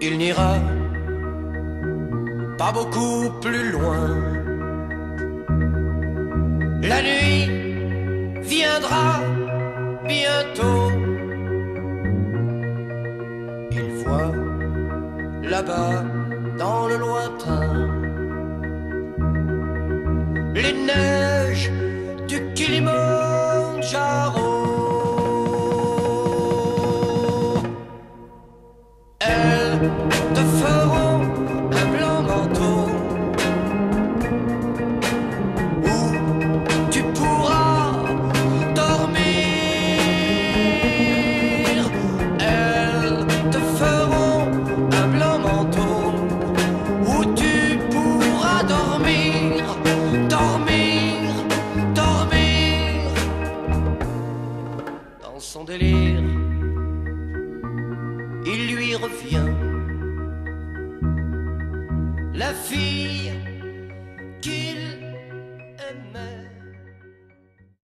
qu'il n'ira pas beaucoup plus loin. La nuit viendra bientôt. Il voit là-bas dans le lointain les neiges du Kilimandjaro. Elles te feront un blanc manteau où tu pourras dormir. Elles te feront un blanc manteau où tu pourras dormir, dormir, dormir. Dans son délire, il lui revient la fille qu'il